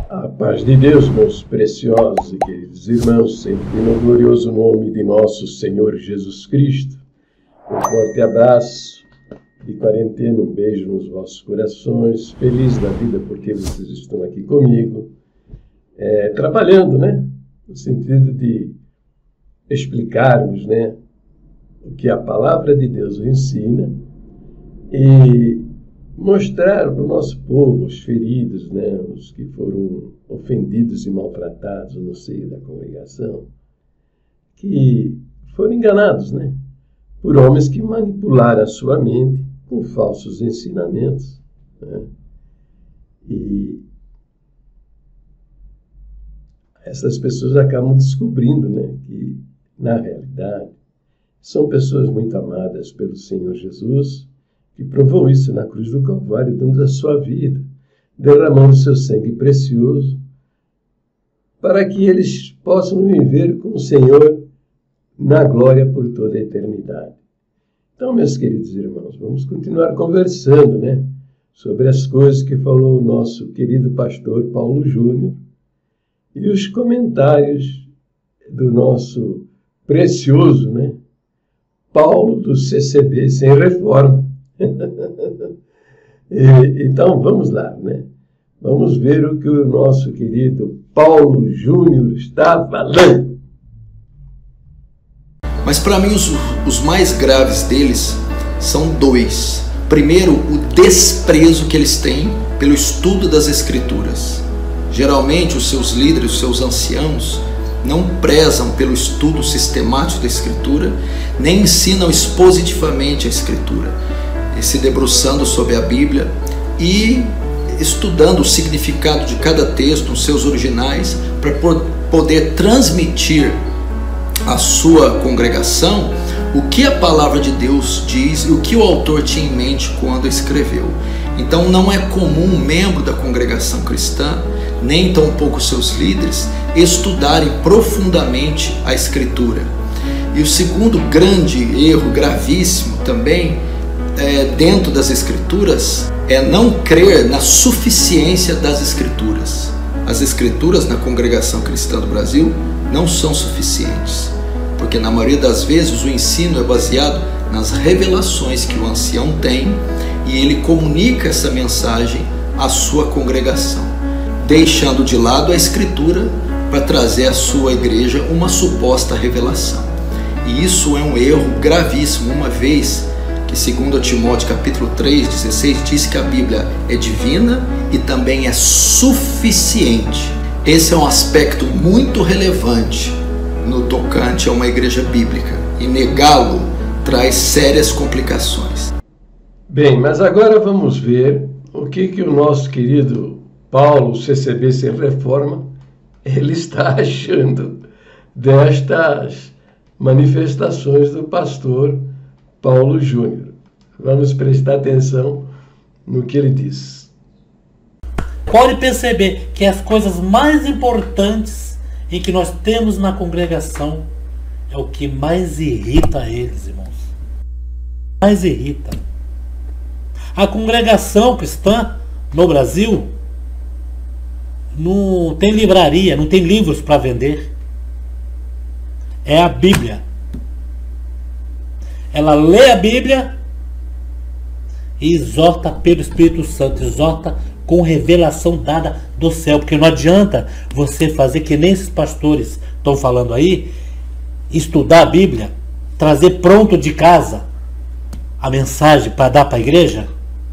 A paz de Deus, meus preciosos e queridos irmãos, sempre no glorioso nome de nosso Senhor Jesus Cristo. Um forte abraço de quarentena, um beijo nos vossos corações, feliz da vida porque vocês estão aqui comigo, trabalhando, no sentido de explicarmos, o que a palavra de Deus ensina e mostrar para o nosso povo, os feridos, os que foram ofendidos e maltratados no seio da congregação, que foram enganados, por homens que manipularam a sua mente com falsos ensinamentos. E essas pessoas acabam descobrindo, que, na realidade, são pessoas muito amadas pelo Senhor Jesus, que provou isso na cruz do Calvário, dando a sua vida, derramando seu sangue precioso, para que eles possam viver com o Senhor na glória por toda a eternidade. Então, meus queridos irmãos, vamos continuar conversando, sobre as coisas que falou o nosso querido pastor Paulo Júnior e os comentários do nosso precioso, Paulo do CCB Sem Reforma. Então, vamos lá, Vamos ver o que o nosso querido Paulo Júnior está falando. Mas para mim os mais graves deles são dois. Primeiro, o desprezo que eles têm pelo estudo das Escrituras. Geralmente os seus líderes, os seus anciãos, não prezam pelo estudo sistemático da Escritura, nem ensinam expositivamente a Escritura, se debruçando sobre a Bíblia e estudando o significado de cada texto, os seus originais, para poder transmitir à sua congregação o que a palavra de Deus diz e o que o autor tinha em mente quando escreveu. Então não é comum um membro da congregação cristã, nem tampouco seus líderes, estudarem profundamente a Escritura. E o segundo grande erro, gravíssimo também, dentro das Escrituras, é não crer na suficiência das Escrituras. As Escrituras na congregação cristã do Brasil não são suficientes, porque na maioria das vezes o ensino é baseado nas revelações que o ancião tem e ele comunica essa mensagem à sua congregação, deixando de lado a Escritura para trazer à sua igreja uma suposta revelação. E isso é um erro gravíssimo, uma vez que, segundo Timóteo capítulo 3:16, diz que a Bíblia é divina e também é suficiente. Esse é um aspecto muito relevante no tocante a uma igreja bíblica, e negá-lo traz sérias complicações. Bem, mas agora vamos ver o que o nosso querido Paulo, CCB Sem Reforma, ele está achando destas manifestações do pastor Paulo Júnior. Vamos prestar atenção no que ele diz. Pode perceber que as coisas mais importantes em que nós temos na congregação é o que mais irrita eles, irmãos. Mais irrita. A congregação cristã no Brasil não tem livraria, não tem livros para vender. É a Bíblia. Ela lê a Bíblia e exorta pelo Espírito Santo, exorta com revelação dada do céu, porque não adianta você fazer que nem esses pastores estão falando aí, estudar a Bíblia, trazer pronto de casa a mensagem para dar para a igreja.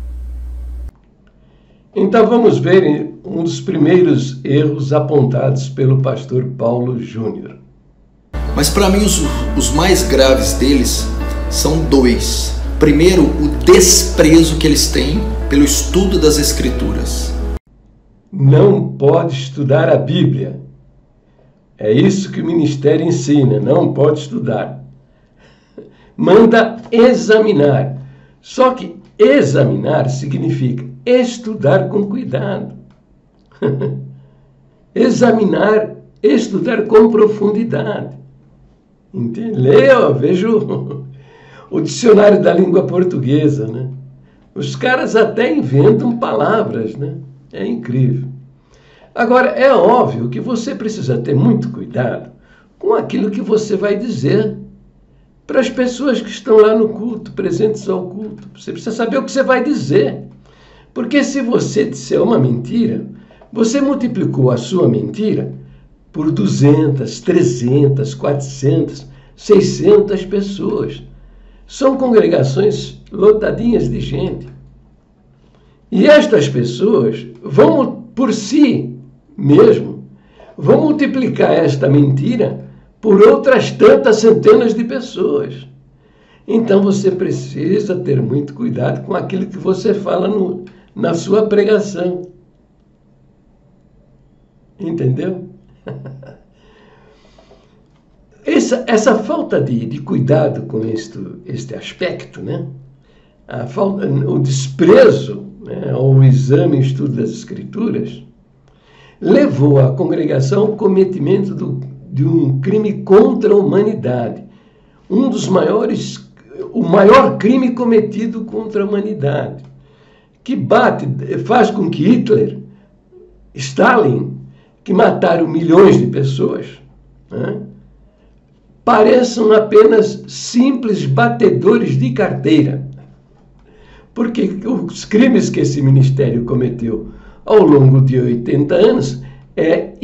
Então vamos ver um dos primeiros erros apontados pelo pastor Paulo Júnior. Mas para mim os mais graves deles são dois. Primeiro, o desprezo que eles têm pelo estudo das Escrituras. Não pode estudar a Bíblia. É isso que o ministério ensina, não pode estudar. Manda examinar. Só que examinar significa estudar com cuidado. Examinar, estudar com profundidade. Entende? Leia, vejo o dicionário da língua portuguesa, Os caras até inventam palavras, É incrível. Agora, é óbvio que você precisa ter muito cuidado com aquilo que você vai dizer para as pessoas que estão lá no culto, presentes ao culto. Você precisa saber o que você vai dizer. Porque se você disser uma mentira, você multiplicou a sua mentira por 200, 300, 400, 600 pessoas. São congregações lotadinhas de gente. E estas pessoas vão, por si mesmo, vão multiplicar esta mentira por outras tantas centenas de pessoas. Então você precisa ter muito cuidado com aquilo que você fala na sua pregação. Entendeu? Essa falta de cuidado com este aspecto, né? O desprezo, né, ao exame e estudo das Escrituras, levou a congregação ao cometimento de um crime contra a humanidade. O maior crime cometido contra a humanidade, que faz com que Hitler, Stalin, que mataram milhões de pessoas, né, pareçam apenas simples batedores de carteira. Porque os crimes que esse ministério cometeu ao longo de 80 anos é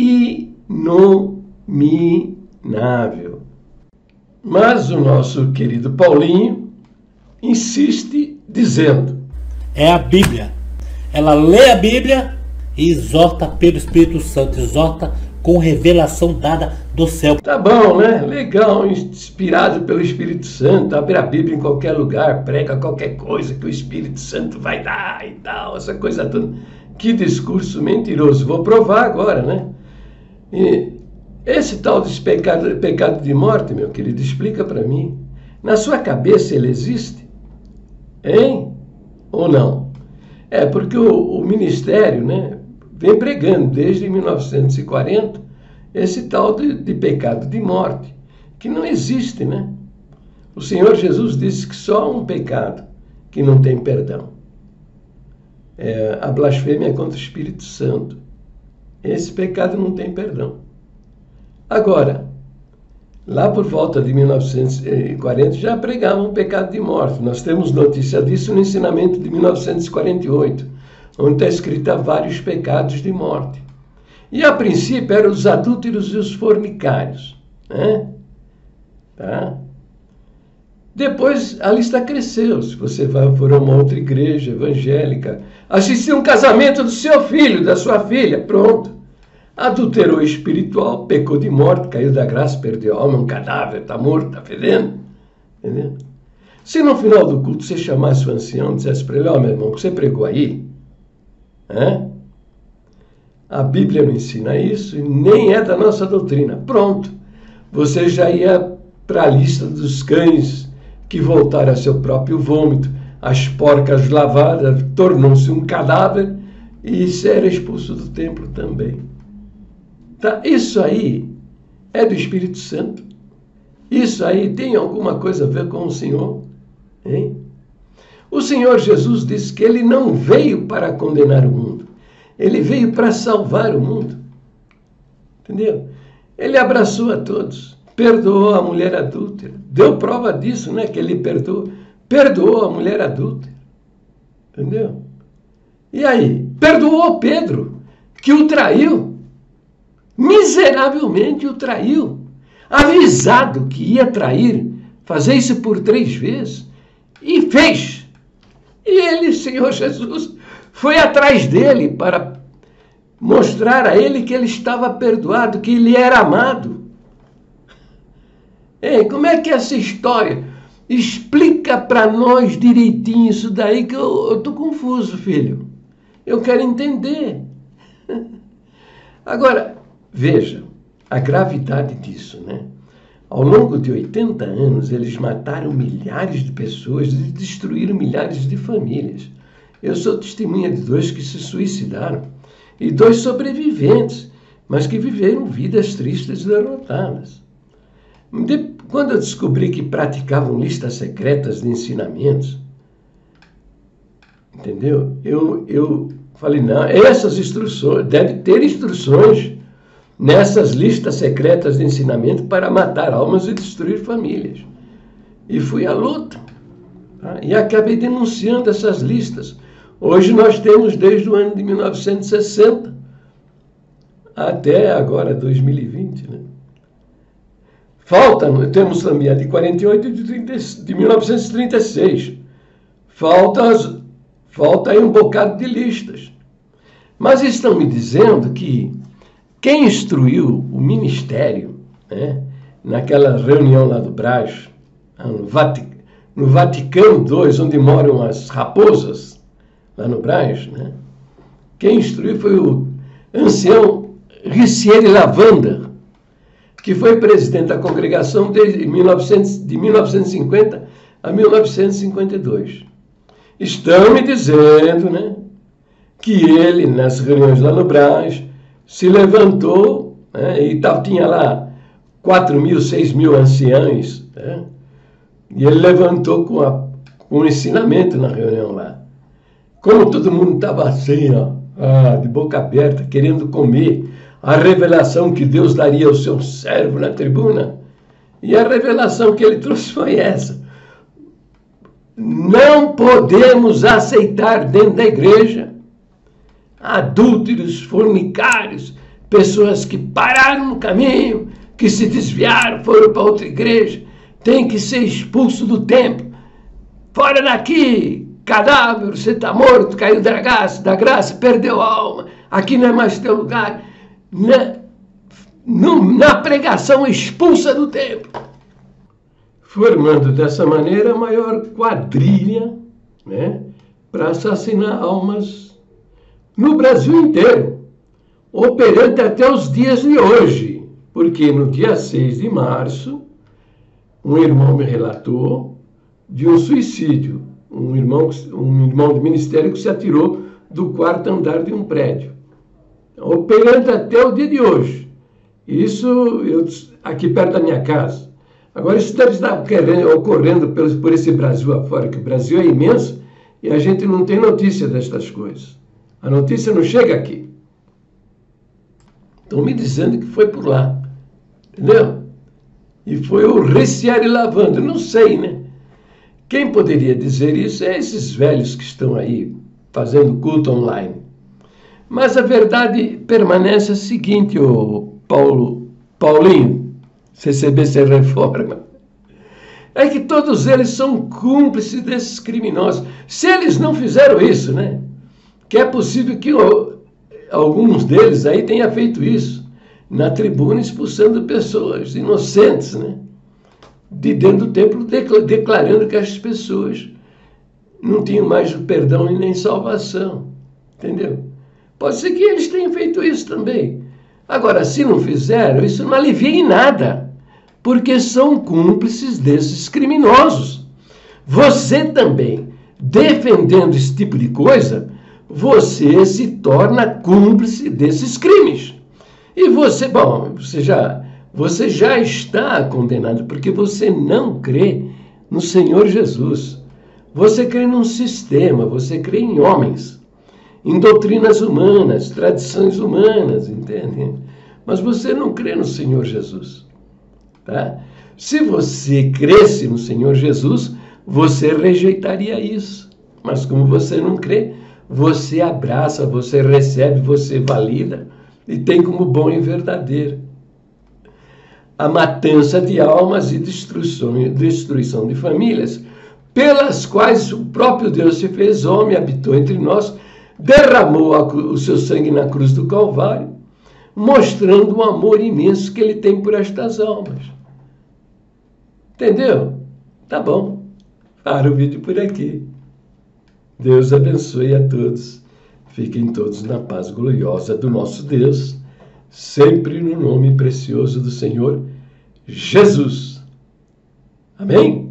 inominável. Mas o nosso querido Paulinho insiste dizendo: é a Bíblia. Ela lê a Bíblia e exorta pelo Espírito Santo, exorta com revelação dada do céu. Tá bom, né? Legal, inspirado pelo Espírito Santo, abre a Bíblia em qualquer lugar, prega qualquer coisa que o Espírito Santo vai dar e tal, essa coisa toda. Que discurso mentiroso. Vou provar agora, né? E esse tal desse pecado de morte, meu querido, explica para mim. Na sua cabeça ele existe? Hein? Ou não? É porque o ministério, né, vem pregando desde 1940 esse tal de pecado de morte, que não existe, né? O Senhor Jesus disse que só há um pecado que não tem perdão. É a blasfêmia contra o Espírito Santo. Esse pecado não tem perdão. Agora, lá por volta de 1940 já pregavam o pecado de morte. Nós temos notícia disso no ensinamento de 1948, onde está escrito vários pecados de morte. E a princípio eram os adúlteros e os fornicários, né? Tá? Depois a lista cresceu. Se você for a uma outra igreja evangélica, assistir um casamento do seu filho, da sua filha, pronto. Adulterou espiritual, pecou de morte, caiu da graça, perdeu a alma, um cadáver, está morto, está fedendo. Entendeu? Se no final do culto você chamasse o ancião e dissesse para ele: ó, meu irmão, o que você pregou aí? A Bíblia não ensina isso e nem é da nossa doutrina. Pronto. Você já ia para a lista dos cães que voltaram a seu próprio vômito, as porcas lavadas, tornou-se um cadáver e era expulso do templo também. Tá? Isso aí é do Espírito Santo? Isso aí tem alguma coisa a ver com o Senhor? Hein? O Senhor Jesus disse que Ele não veio para condenar o mundo. Ele veio para salvar o mundo. Entendeu? Ele abraçou a todos. Perdoou a mulher adúltera. Deu prova disso, né? Que Ele perdoou. Perdoou a mulher adúltera. Entendeu? E aí? Perdoou Pedro, que o traiu. Miseravelmente o traiu. Avisado que ia trair, fazer isso por 3 vezes. E fez. E ele, Senhor Jesus, foi atrás dele para mostrar a ele que ele estava perdoado, que ele era amado. Ei, como é que é essa história? Explica para nós direitinho isso daí, que eu estou confuso, filho. Eu quero entender. Agora, veja a gravidade disso, né? Ao longo de 80 anos, eles mataram milhares de pessoas e destruíram milhares de famílias. Eu sou testemunha de 2 que se suicidaram e 2 sobreviventes, mas que viveram vidas tristes e derrotadas. Quando eu descobri que praticavam listas secretas de ensinamentos, entendeu? Eu Falei, não, essas instruções, deve ter instruções nessas listas secretas de ensinamento para matar almas e destruir famílias. E fui à luta. Tá? E acabei denunciando essas listas. Hoje nós temos desde o ano de 1960 até agora 2020, né? Temos também a de 48 e de 1936. Falta aí um bocado de listas. Mas estão me dizendo que quem instruiu o ministério, né, naquela reunião lá do Brás, no Vaticano II, onde moram as raposas, lá no Brás, né, quem instruiu foi o ancião Ricieri Lavander, que foi presidente da congregação de 1950 a 1952. Estão me dizendo, né, que ele, nas reuniões lá no Brás, se levantou, né, e tinha lá 4.000, 6.000 anciãos, né, e ele levantou com um ensinamento na reunião lá. Como todo mundo estava assim, ó, de boca aberta, querendo comer a revelação que Deus daria ao seu servo na tribuna, e a revelação que ele trouxe foi essa: não podemos aceitar dentro da igreja adúlteros, fornicários, pessoas que pararam no caminho, que se desviaram, foram para outra igreja, tem que ser expulso do templo. Fora daqui, cadáver, você está morto, caiu da graça, perdeu a alma, aqui não é mais teu lugar. Na pregação, expulsa do templo. Formando dessa maneira a maior quadrilha, né, para assassinar almas no Brasil inteiro, operante até os dias de hoje, porque no dia 6 de março, um irmão me relatou de um suicídio, um irmão do ministério que se atirou do 4º andar de um prédio, operante até o dia de hoje. Isso aqui perto da minha casa. Agora, isso deve estar ocorrendo por esse Brasil afora, que o Brasil é imenso e a gente não tem notícia destas coisas. A notícia não chega aqui. Estão me dizendo que foi por lá. Entendeu? E foi o Ricieri Lavander. Não sei, né? Quem poderia dizer isso é esses velhos que estão aí fazendo culto online. Mas a verdade permanece a seguinte, Paulinho, CCBC Reforma, é que todos eles são cúmplices desses criminosos. Se eles não fizeram isso, né? Que é possível que alguns deles aí tenham feito isso na tribuna, expulsando pessoas inocentes, né, de dentro do templo, declarando que as pessoas não tinham mais perdão e nem salvação. Entendeu? Pode ser que eles tenham feito isso também. Agora, se não fizeram, isso não alivia em nada, porque são cúmplices desses criminosos. Você também, defendendo esse tipo de coisa, você se torna cúmplice desses crimes. E você já está condenado, porque você não crê no Senhor Jesus. Você crê num sistema, você crê em homens, em doutrinas humanas, tradições humanas, entende? Mas você não crê no Senhor Jesus, tá? Se você cresce no Senhor Jesus, você rejeitaria isso. Mas como você não crê, você abraça, você recebe, você valida e tem como bom e verdadeiro. A matança de almas e destruição de famílias, pelas quais o próprio Deus se fez homem, habitou entre nós, derramou o seu sangue na cruz do Calvário, mostrando o amor imenso que ele tem por estas almas. Entendeu? Tá bom. Para o vídeo por aqui. Deus abençoe a todos. Fiquem todos na paz gloriosa do nosso Deus, sempre no nome precioso do Senhor Jesus. Amém?